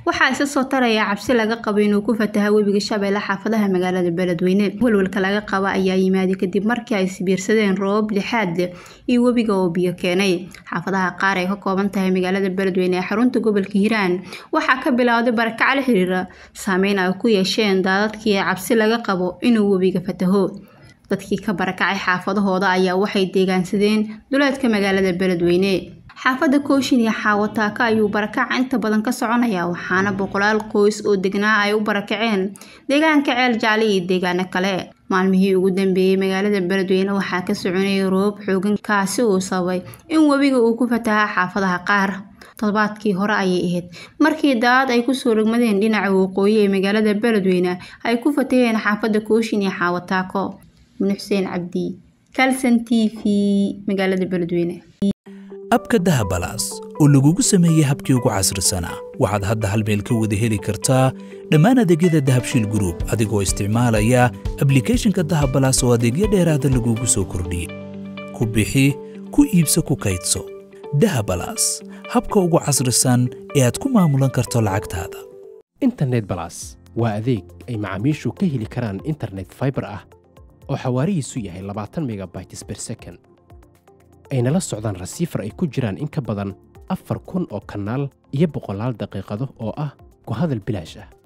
waxaa isa soo taraya cabsi laga qabo inuu ku fataha webiga Shabeelle xaafadaha magaalada Beledweyne. Walwalka laga qabo ayaa yimaaday kadib markii ay isbiirsadeen roob lixaad leh iyo webiga oo biyo keenay. Xaafadaha qaar ay ka kooban tahay magaalada Beledweyne ee xarunta gobolka Hiiraan waxaa ka bilowday barakac la xiriira saameyn ay ku yeesheen daadadkii cabsi laga qabo inuu webiga fataho. dadkii ka barakacay xaafadahooda ayaa waxay deegaansadeen duleedka magaalada Beledweyne. xaafada Kooshin iyo Xaawataaka ayuu barakac inta badan ka soconaya waxaana boqolaal qoys oo degnaa ay u barakaceen deegaanka Ceel Jaale iyo deegaano kale. maalmihii ugu dambeeyay magaalada Beledweyne waxaa ka soconayay roob xooggan kaasi oo sababay in webiga uu ku fataha xaafadaha qaar. toddobaadkii hore ayay ahayd markii daad ay ku soo rogmadeen dhinaca waqooyi ee magaalada Beledweyne ay ku fataheen xaafada Kooshin iyo Xaawataako. Xuseen Cabdi Kalsan TV magaalada Beledweyne. abka dahabalaas oo lagugu sameeyay habkii ugu casrisanaa waxaad hadda hal meel ka wada heli kartaa dhammaan adeegyada Dahabshiil Group adigoo isticmaalaya applicationka Dahabalaas oo adeegyo dheeraad ah lagugu soo kordhiyay. ku bixi ku iibso ku kaydso Dahabalaas habka ugu casrisan ee aad ku maamulan karto lacagtaada. internet balas waa adeeg ay macaamiishu ka heli karaan internet fiber ah oo xawaarihiisu yahay 20 megabytes per second. ayna la socdaan rasiifar ay ku jiraan in ka badan 4,000 oo kanaal iyo boqolaal daqiiqado oo ah ku hadal bilaash ah.